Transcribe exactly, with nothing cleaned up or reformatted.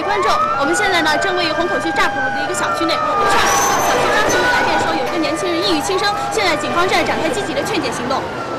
观众，我们现在呢正位于虹口区乍浦路的一个小区内。路上小区当时来电说有一个年轻人抑郁轻生，现在警方正在展开积极的劝解行动。